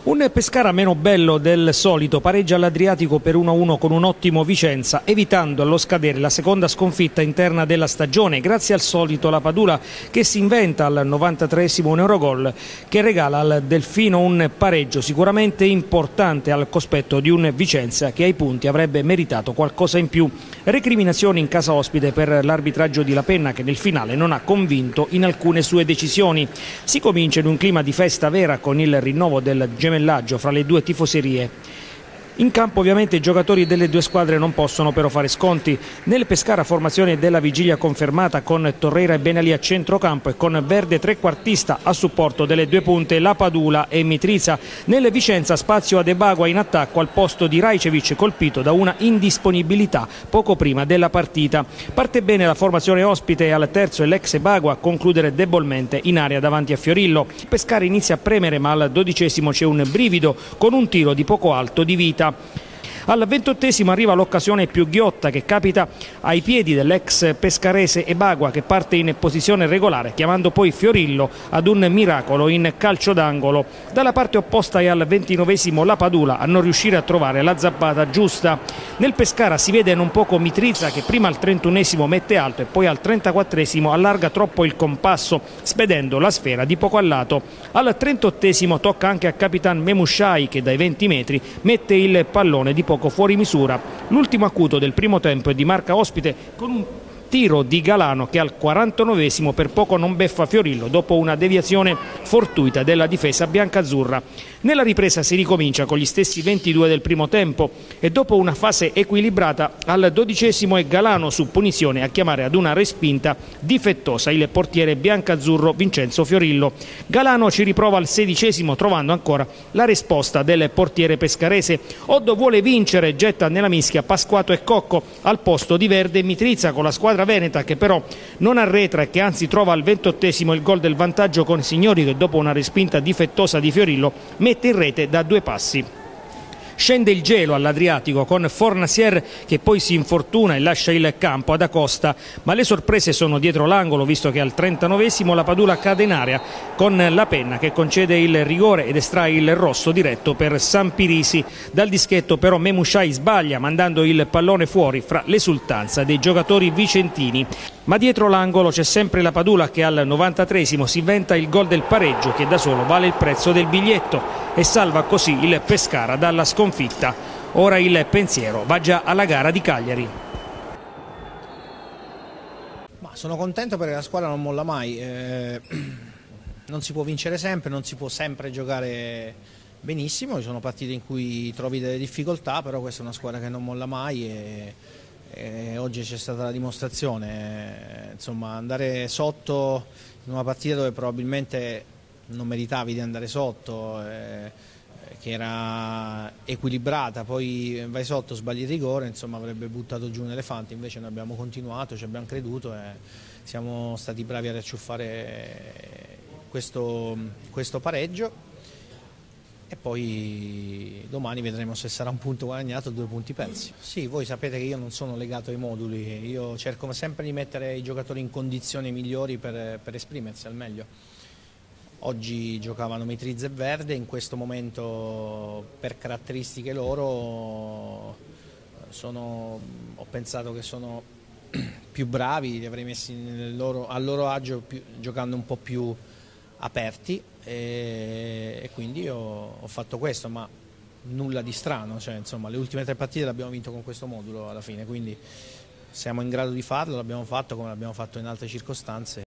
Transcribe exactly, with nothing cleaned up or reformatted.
Un Pescara meno bello del solito pareggia all'Adriatico per uno a uno con un ottimo Vicenza, evitando allo scadere la seconda sconfitta interna della stagione, grazie al solito La Padula che si inventa al novantatreesimo un Eurogol che regala al Delfino un pareggio sicuramente importante al cospetto di un Vicenza che ai punti avrebbe meritato qualcosa in più. Recriminazioni in casa ospite per l'arbitraggio di La Penna che nel finale non ha convinto in alcune sue decisioni. Si comincia in un clima di festa vera con il rinnovo del gemellaggio fra le due tifoserie. In campo ovviamente i giocatori delle due squadre non possono però fare sconti. Nel Pescara formazione della vigilia confermata con Torreira e Benali a centrocampo e con Verde trequartista a supporto delle due punte La Padula e Mitriza. Nel Vicenza spazio ad Ebagua in attacco al posto di Rajcevic colpito da una indisponibilità poco prima della partita. Parte bene la formazione ospite e al terzo è l'ex Ebagua a concludere debolmente in area davanti a Fiorillo. Pescara inizia a premere ma al dodicesimo c'è un brivido con un tiro di poco alto di Vita. Al ventottesimo arriva l'occasione più ghiotta che capita ai piedi dell'ex pescarese Ebagua che parte in posizione regolare chiamando poi Fiorillo ad un miracolo in calcio d'angolo. Dalla parte opposta è al ventinovesimo La Padula a non riuscire a trovare la zappata giusta. Nel Pescara si vede non poco Mitriza che prima al trentunesimo mette alto e poi al trentaquattresimo allarga troppo il compasso spedendo la sfera di poco a lato. Al trentottesimo tocca anche a Capitan Memushai che dai venti metri mette il pallone di poco fuori misura. L'ultimo acuto del primo tempo è di marca ospite con un tiro di Galano che al quarantanovesimo per poco non beffa Fiorillo dopo una deviazione fortuita della difesa biancazzurra. Nella ripresa si ricomincia con gli stessi ventidue del primo tempo e dopo una fase equilibrata al dodicesimo è Galano su punizione a chiamare ad una respinta difettosa il portiere biancazzurro Vincenzo Fiorillo. Galano ci riprova al sedicesimo trovando ancora la risposta del portiere pescarese. Oddo vuole vincere, getta nella mischia Pasquato e Cocco al posto di Verde e Mitriza con la squadra veneta che però non arretra e che anzi trova al ventottesimo il gol del vantaggio con Signori che dopo una respinta difettosa di Fiorillo mette in rete da due passi. Scende il gelo all'Adriatico con Fornasier che poi si infortuna e lascia il campo ad Acosta, ma le sorprese sono dietro l'angolo visto che al trentanovesimo La Padula cade in area con La Penna che concede il rigore ed estrae il rosso diretto per Sampirisi. Dal dischetto però Memushai sbaglia mandando il pallone fuori fra l'esultanza dei giocatori vicentini. Ma dietro l'angolo c'è sempre La Padula che al novantatreesimo si inventa il gol del pareggio che da solo vale il prezzo del biglietto e salva così il Pescara dalla sconfitta. Ora il pensiero va già alla gara di Cagliari. Ma sono contento perché la squadra non molla mai, eh, non si può vincere sempre, non si può sempre giocare benissimo, ci sono partite in cui trovi delle difficoltà, però questa è una squadra che non molla mai e, e oggi c'è stata la dimostrazione, insomma andare sotto in una partita dove probabilmente non meritavi di andare sotto, eh, che era equilibrata, poi vai sotto, sbagli il rigore, insomma avrebbe buttato giù un elefante, invece noi abbiamo continuato, ci abbiamo creduto e siamo stati bravi a racciuffare questo, questo pareggio e poi domani vedremo se sarà un punto guadagnato o due punti persi. Sì, voi sapete che io non sono legato ai moduli, io cerco sempre di mettere i giocatori in condizioni migliori per, per esprimersi al meglio. Oggi giocavano Mitriza e Verde, in questo momento per caratteristiche loro sono, ho pensato che sono più bravi, li avrei messi nel loro, a loro agio più, giocando un po' più aperti e, e quindi io ho fatto questo, ma nulla di strano, cioè, insomma, le ultime tre partite le abbiamo vinto con questo modulo alla fine, quindi siamo in grado di farlo, l'abbiamo fatto come l'abbiamo fatto in altre circostanze.